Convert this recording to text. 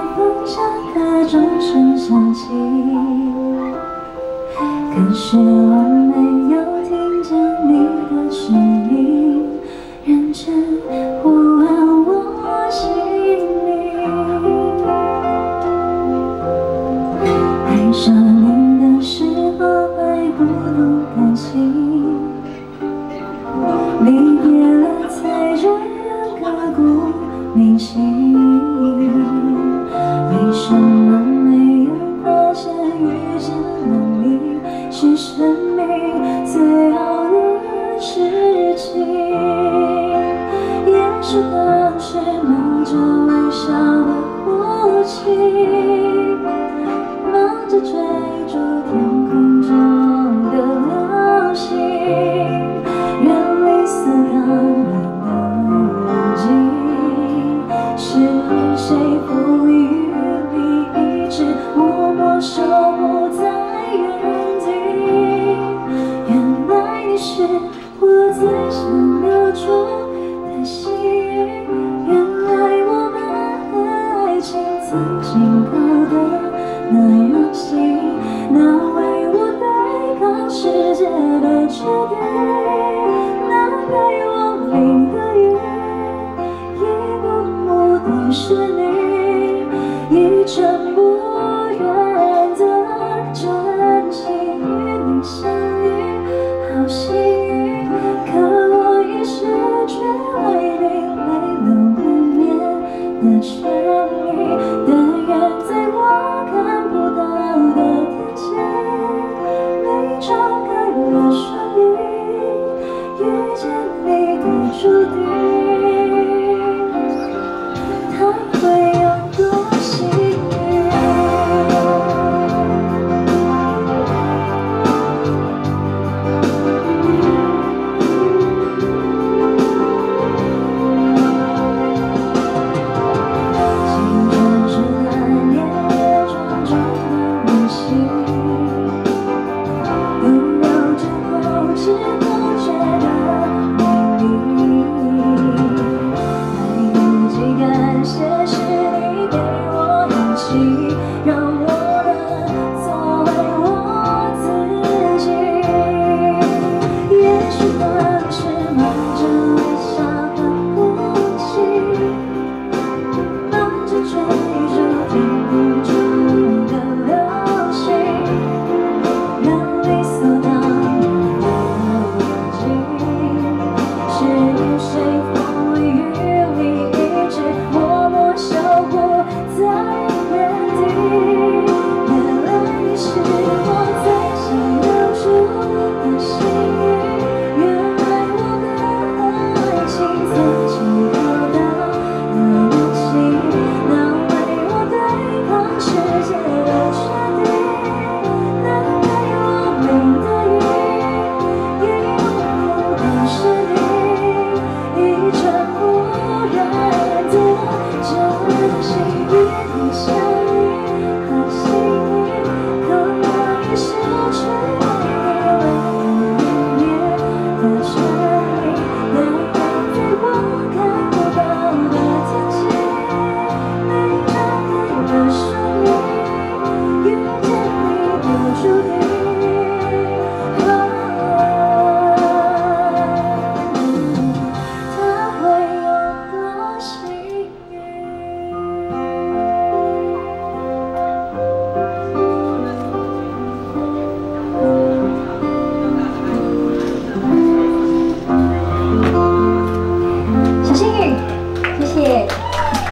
风下的钟声响起，可是我没有听见你的声音，认真呼唤我心里。爱上你的时候还不懂感情，离别了才这样刻骨铭心。为什么没有发现遇见了你是生命最好的事情？也许当时忙着微笑的哭泣，忙着追逐天空中的流星，远离思考里的寂，是谁赋予你一直默默守护在原地？原来你是我最想留住的幸运，原来我们的爱情曾经跑得那样近，那为我对抗世界的决定，那陪我淋的雨，一幕幕都是你，一尘不染的真情与你相遇，好幸运。可我已失去为你泪流满面的权利，但愿在我看不到的天际，你张开了双翼，遇见你的注定，它会有多幸运？青春是难念重重的旅行，拥有之后只不觉得美丽。来不及感谢，是你给我勇气，让